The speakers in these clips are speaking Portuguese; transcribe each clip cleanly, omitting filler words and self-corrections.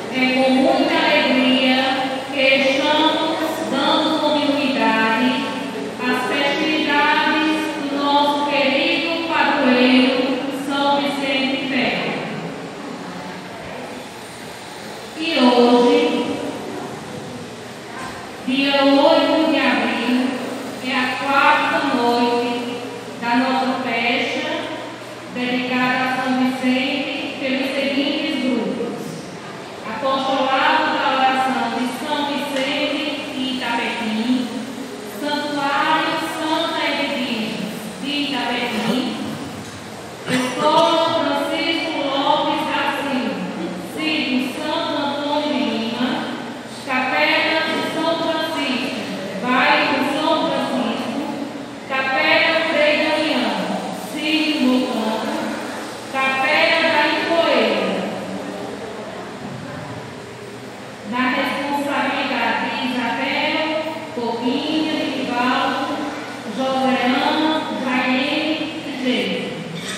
É com muita alegria que estamos dando continuidade às festividades do nosso querido padroeiro São Vicente Ferro. E hoje, dia 8 de abril, é a quarta noite da nossa festa dedicada a São Vicente pelos seguintes grupos: Apostolado da Oração de São Vicente e Itapetim, Santuário Santa Edvige de Itapetim, Escola Francisco Lopes da Silva, Círio Santo Antônio de Lima, Capela de São Francisco, Bairro São Francisco, Capela Frei Damião, Círio Mocampo, Capela da Ipoeira. Na responsabilidade de Isabel, Coquinha, Rivaldo, Joseana, Jaime e Geise.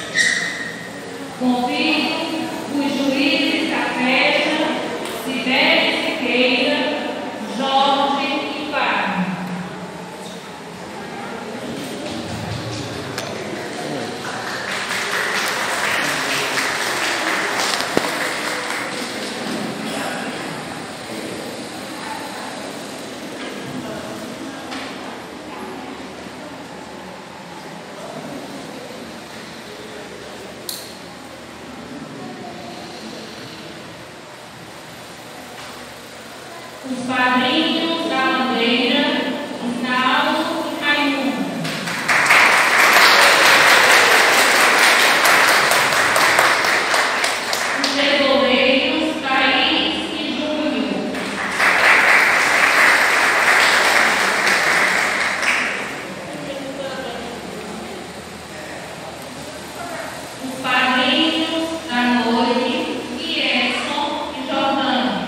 Convido os juízes da festa, Sibeli Siqueira, Jorge e Wagner. Os padrinhos da bandeira, Isnaldo e Raimundo. Os tesoleiros, Thaís e Júlio. Os padrinhos da noite, Edson e Jordânia.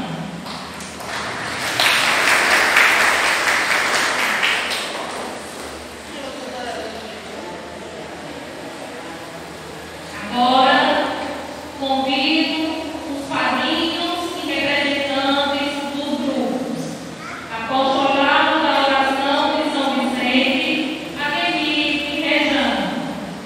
Agora, convido os padrinhos e representantes dos grupos: Apostolado da Oração de São Vicente, Ademir e Rejane.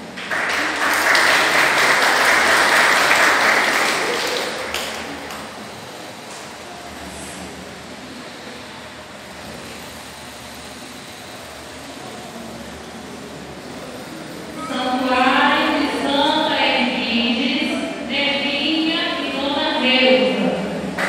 Santuário de Santa Edviges, Nevinha e Dona Neuza.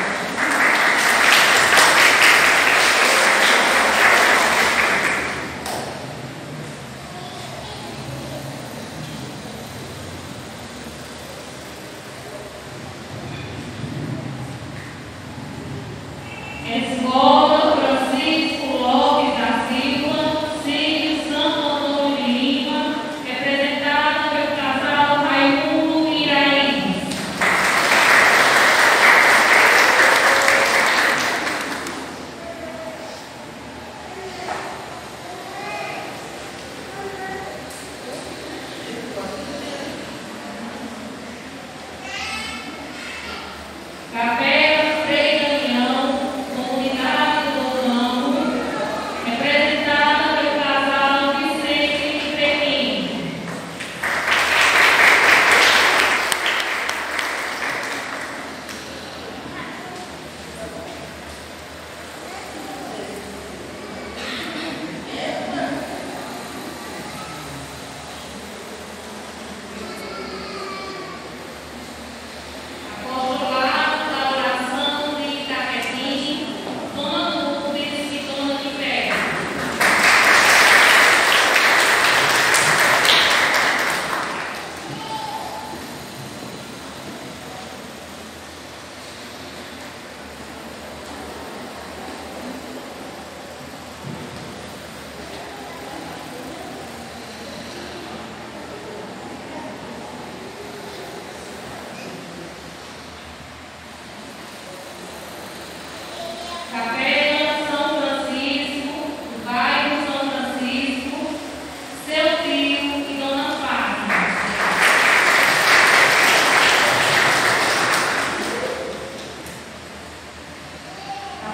Escola Francisco Lopes da Silva, Círio Santo Antônio de Lima, representada pelo casal Raimundo e Iraídes. Capela Frei Damião, Comunidade do Campo, representada pelo casal Vicente e Treminho. Apostolado da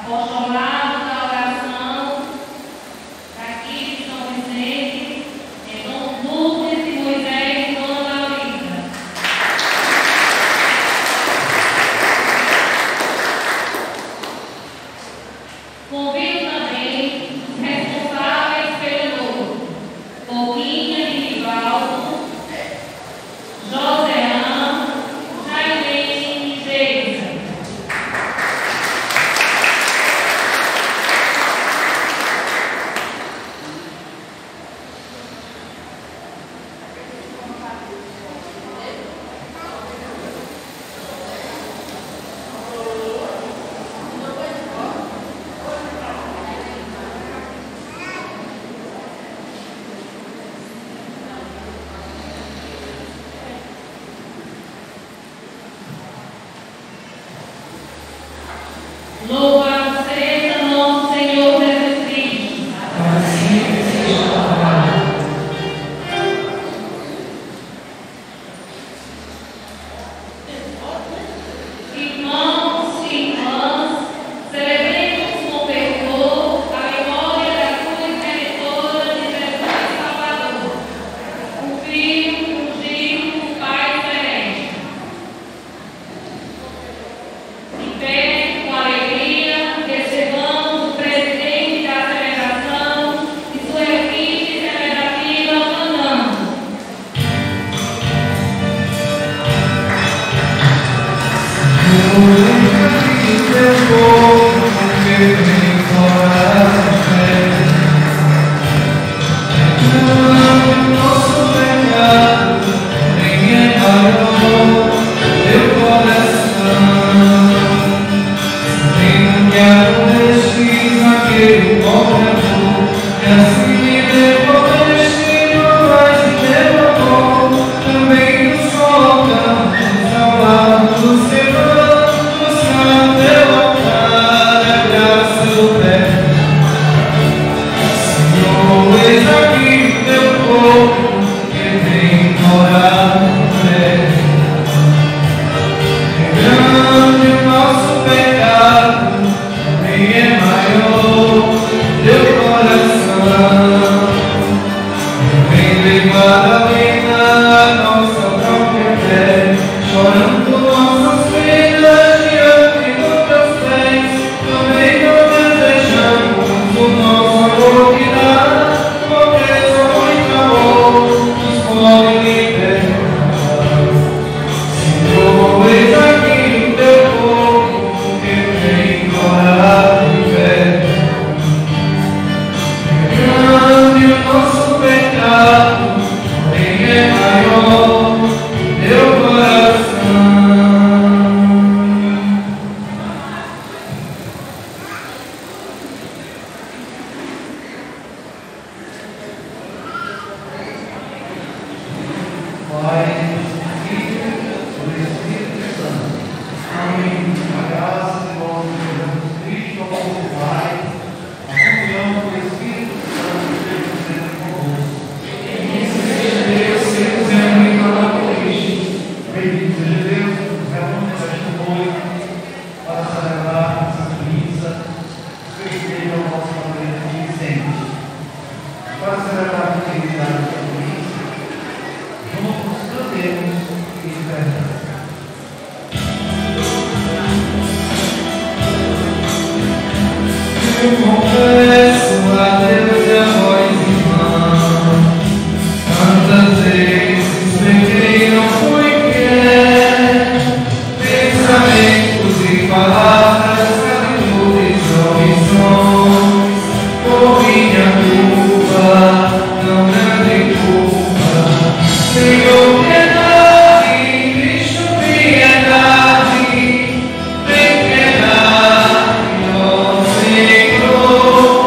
Senhor,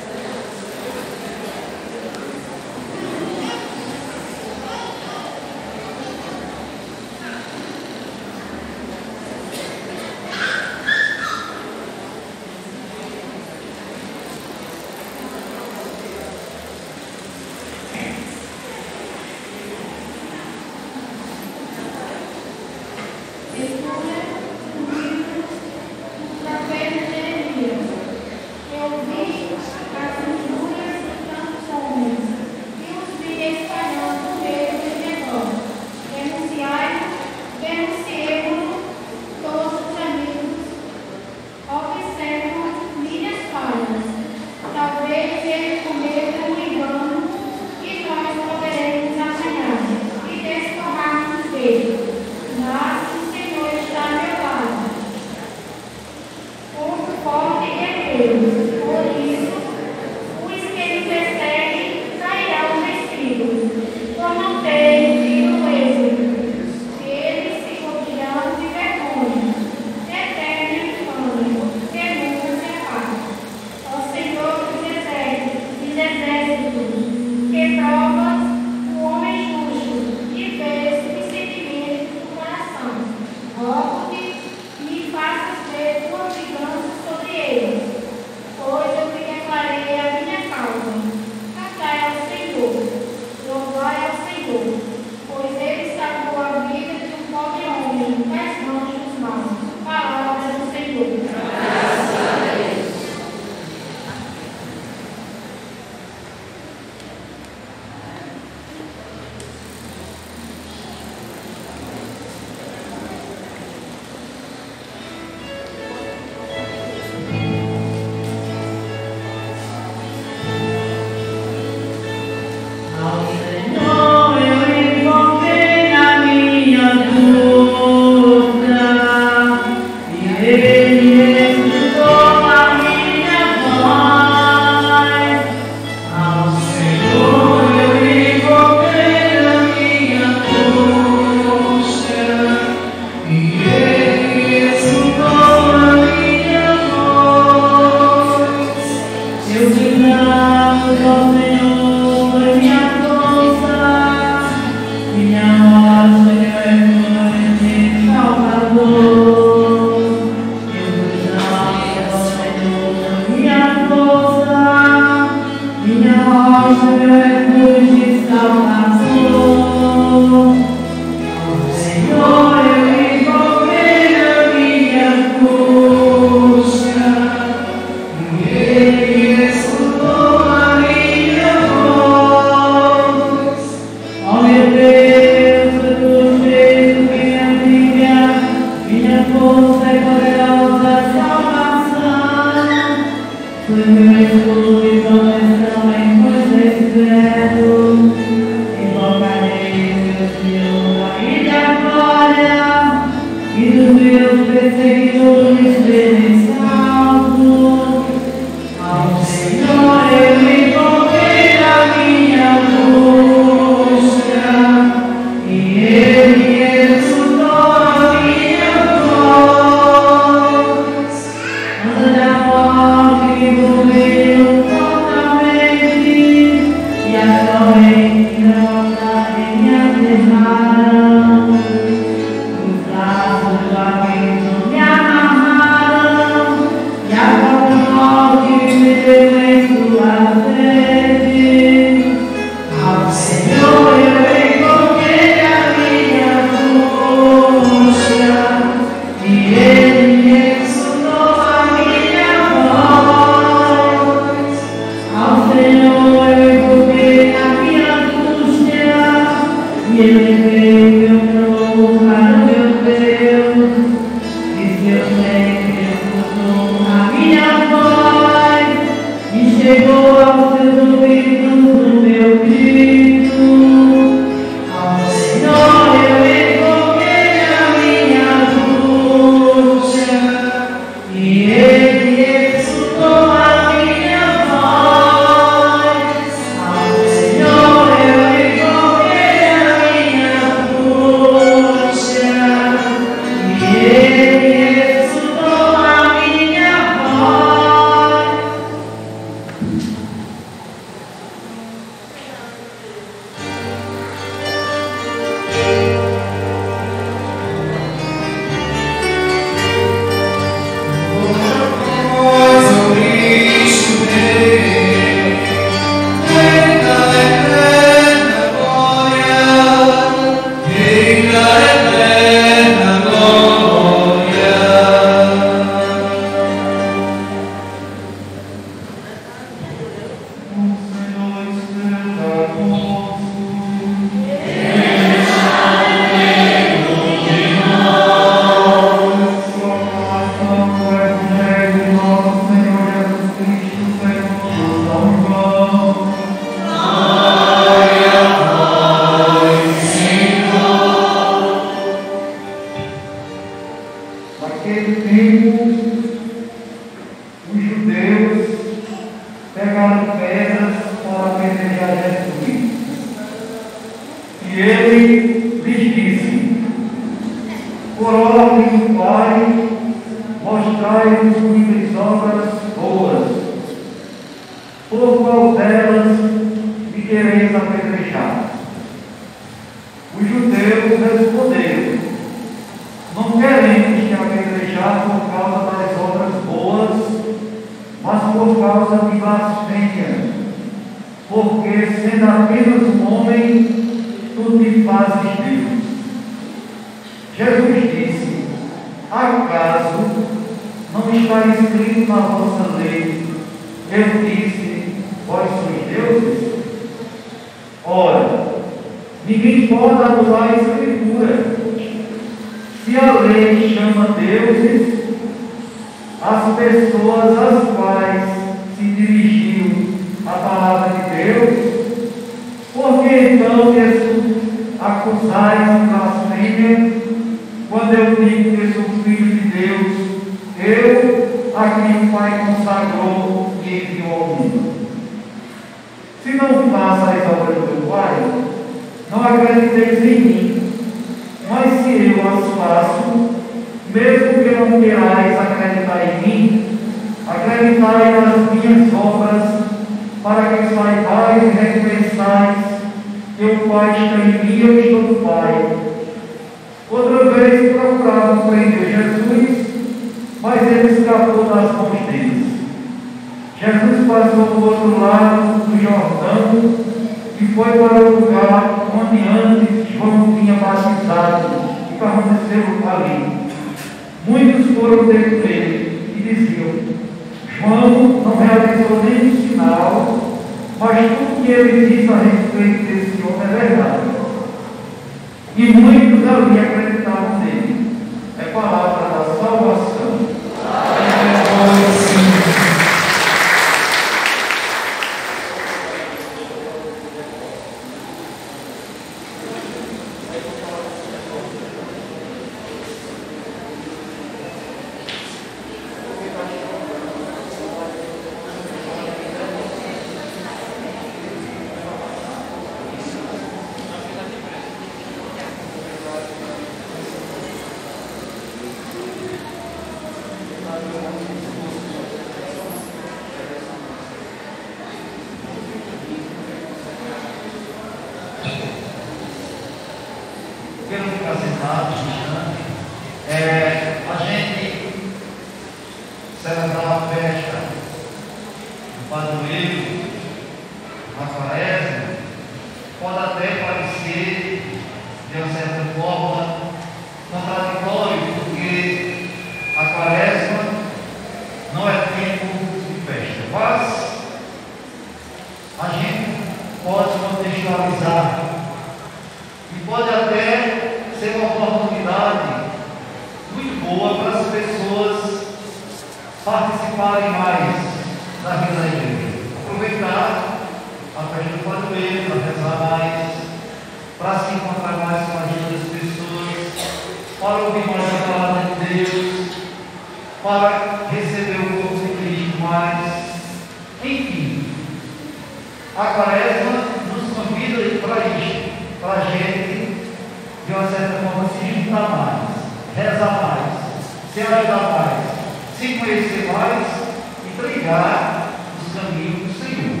evangelizar. E pode até ser uma oportunidade muito boa para as pessoas participarem mais da vida da igreja. Aproveitar a festa do padroeiro para rezar mais, para se encontrar mais com a vida das pessoas, para ouvir mais a palavra de Deus, para receber o corpo de Cristo mais. Enfim, a Quaresma nos convida para isso, para a gente, de uma certa forma, se juntar mais, rezar mais, se ajudar mais, se conhecer mais e trilhar os caminhos do Senhor.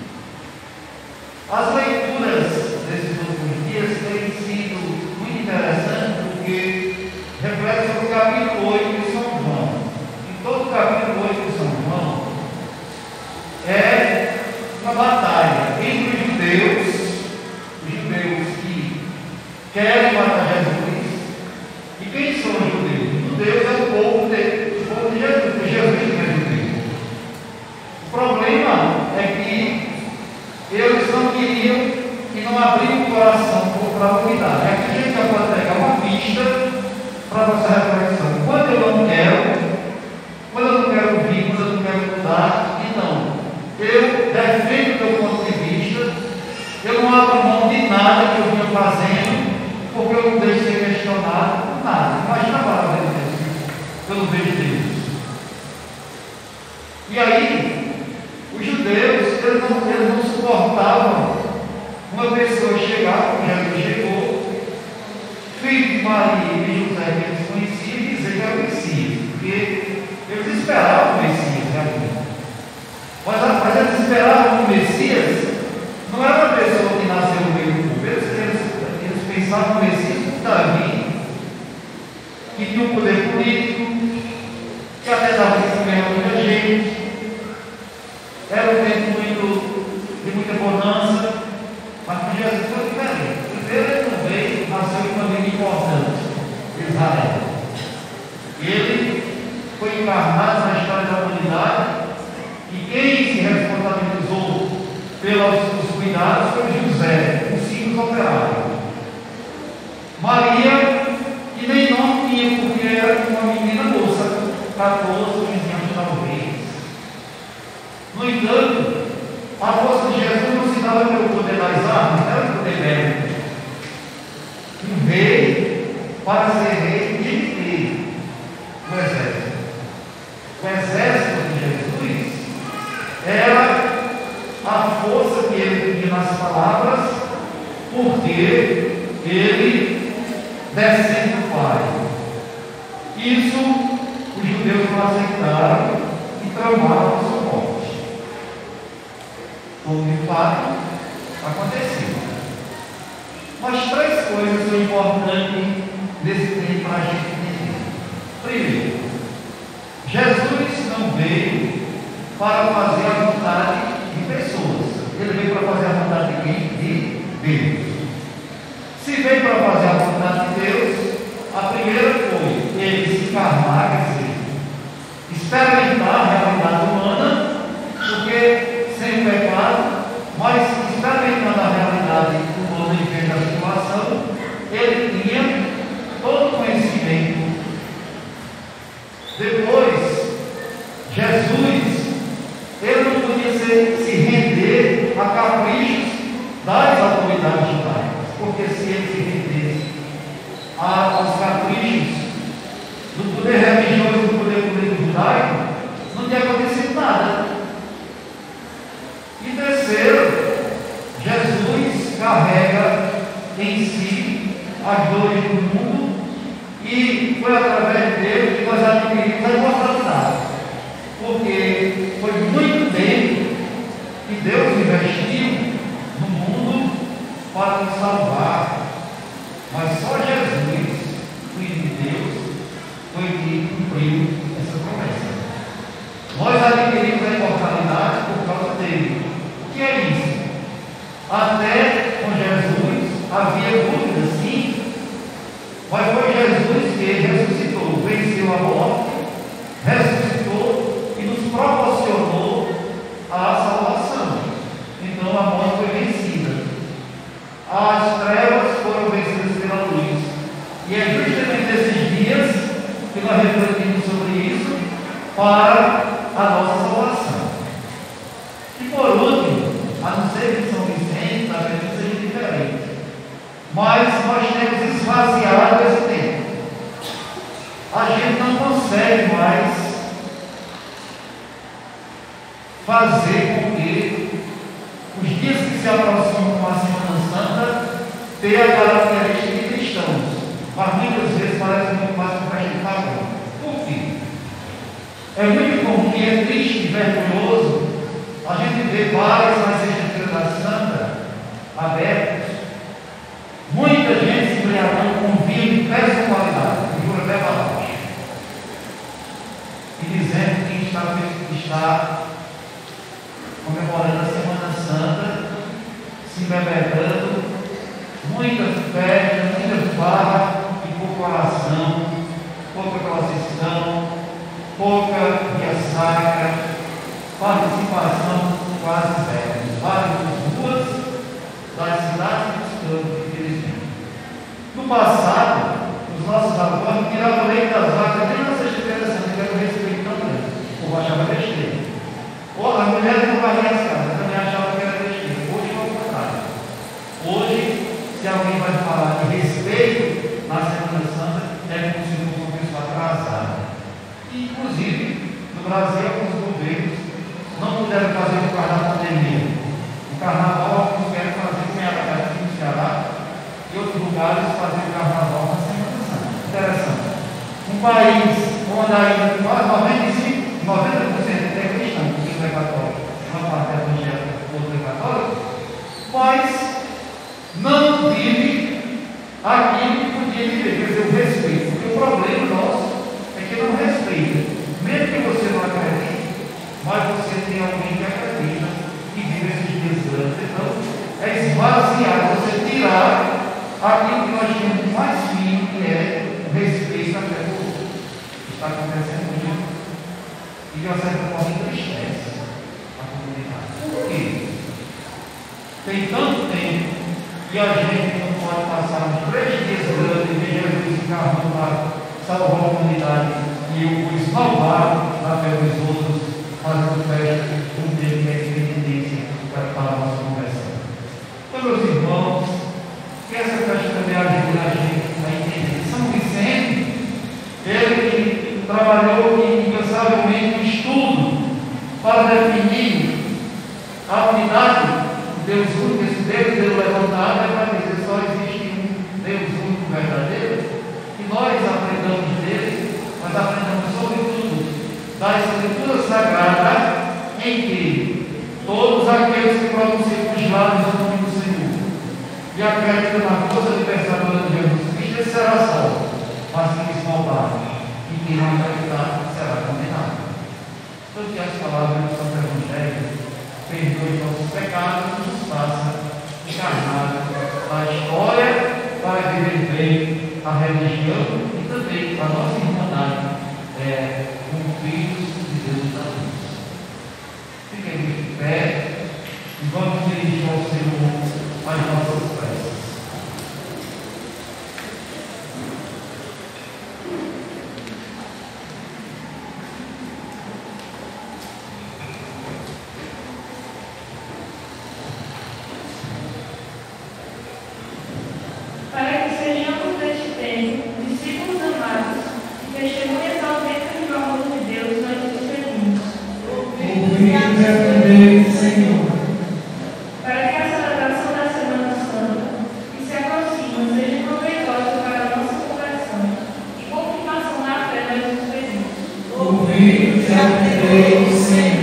As leituras desses últimos dias têm sido muito interessantes porque refletem sobre o capítulo 8 de São João. Em todo o capítulo 8 de São João é uma batalha entre os judeus que querem matar Jesus. E quem são os judeus? Os judeus é o povo de Jesus, porque Jesus é judeu. O problema é que eles não queriam e não abriam o coração para a unidade. Aqui a gente já pode pegar uma pista para nossa reflexão. Quando eu não quero ouvir, quando eu não quero mudar, então eu defendo o meu ponto de vista, eu não abro mão de nada que eu vinha fazendo, porque eu não deixo ser questionado por nada. Imagina a palavra de Deus, pelo vejo Deus. E aí, os judeus, eles não suportavam uma pessoa chegar, como Jesus chegou, filho de Maria e de José, que eles conheciam, e dizer que era o Messias, porque eles esperavam o Messias, realmente. Mas eles esperavam o Messias, não era uma pessoa que nasceu no meio do povo, eles pensavam no Messias como Davi, que tinha um poder político, que até dava de comer a muita gente, era um tempo de muita bonança, mas com Jesus foi diferente. Primeiro ele não veio, nasceu em uma família importante, Israel. Ele foi encarnado na história da humanidade, e quem se responsabilizou pelos cuidados foi José, um simples operário. Maria, que nem nome tinha, porque era uma menina moça, 14 ou 15 anos talvez. No entanto, a força de Jesus não se dava pelo poder das armas, não era o poder bélico. Um rei, para ser rei, tinha que ter um exército. O exército de Jesus era a força que ele tinha nas palavras, porque ele descende do Pai. Isso os judeus não aceitaram e tramaram a sua morte. Como de fato aconteceu. Mas três coisas são importantes nesse tempo para a gente entender. Primeiro, Jesus não veio para fazer a vontade de pessoas. Ele veio para fazer a vontade de quem? De Deus. Se veio para fazer a vontade de Deus, a primeira foi ele se encarnar, quer dizer, experimentar a realidade humana, porque sem pecado, mas experimentando a realidade humana e vendo a situação, ele tinha todo o conhecimento. Depois, Jesus, ele não podia se render a caprichos das autoridades judaicas, porque se ele se rendesse aos caprichos do poder religioso e do poder político judaico, não tinha acontecido nada. E terceiro, Jesus carrega em si as dores do mundo e foi através dele que nós adquirimos a imortalidade. Porque foi muito tempo que Deus investiu no mundo para nos salvar. Mas só Jesus, Filho de Deus, foi que cumpriu essa promessa. Nós adquirimos a imortalidade por causa dele. O que é isso? Até com Jesus havia dúvida, sim, mas foi Jesus que ressuscitou, venceu a morte, ressuscitou e nos proporcionou a salvação. Então a morte foi vencida. que nós refletimos sobre isso para a nossa salvação. E por último, a não ser que São Vicente, talvez seja diferente, mas nós temos esvaziado esse tempo. A gente não consegue mais fazer com que os dias que se aproximam com a Semana Santa tenham a característica de cristãos, mas muitas vezes parece muito mais um festa de favor. Por quê? É muito comum e é triste e vergonhoso a gente ver várias na Sexta-feira da Santa abertas, muita gente se embriagando com vinho de péssima qualidade, que jura até baixo, e dizendo que está comemorando a Semana Santa, se embebedando, muitas festas, muitas farras e pouca oração, pouca procissão, pouca via sacra, participação quase zero. Várias ruas das cidades e dos campos, infelizmente. No passado, os nossos avós tiravam o leite das vacas nem na Sexta-feira Santa, que era o respeito tão grande. O povo achava besteira. Ou as mulheres não varriam as casas, também achavam que era besteira. Hoje é o contrário. Hoje, se alguém vai falar de respeito na Semana Santa, é como se fosse uma pessoa atrasada. Inclusive, no Brasil, alguns governos não puderam fazer o carnaval da pandemia. O carnaval, alguns querem fazer como era aqui no Ceará e outros lugares fazer o carnaval na Semana Santa. Interessante. Um país onde ainda quase 90% é cristão, porque é católico, uma parte é evangélica, outra é católica, mas não vive aquilo que podia viver, quer dizer, o respeito. Porque o problema nosso é que não respeita. Mesmo que você não acredite, mas você tem alguém que acredita e vive esses dias grandes. Então, é esvaziar, você tirar aquilo que nós temos mais fino, que é o respeito à fé do outro. Está acontecendo muito e de uma certa forma entristece a comunidade. Por quê? Tem tanto tempo e a gente não pode passar uns 3 dias grandes e Jesus encarnou para salvar a comunidade e os salvar na fé dos outros, fazendo festa um dia que é independência para a nossa conversão. Então, meus irmãos, que essa festa também ajuda a gente a entender. São Vicente, ele que trabalhou incansavelmente no estudo para definir a unidade do Deus único, esse Deus levantado é para dizer só existe um Deus único verdadeiro, e nós aprendamos dele, nós aprendamos sobretudo da Escritura Sagrada, em que todos aqueles que pronunciam os lábios do nome do Senhor e acreditam na força libertadora de Jesus Cristo, ele será salvo, mas quem esmalvar e quem não acreditar será condenado. Então, que as palavras do Santo Evangelho perdoe nossos pecados e nos faça encarnar a história para viver bem a religião e também a nossa irmandade como filhos de Deus da luz. Fiquemos de pé e vamos dirigir ao Senhor as nossas preces. Para que sejamos neste tempo discípulos amados e testemunhas autênticas do amor de Deus, nós nos pedimos. Ouvi-nos e atendei, Senhor. Para que a celebração da Semana Santa, que se aproxima, seja proveitosa para a nossa conversão e confirmação na fé, nós nos pedimos. Ouvi-nos e atendei, Senhor.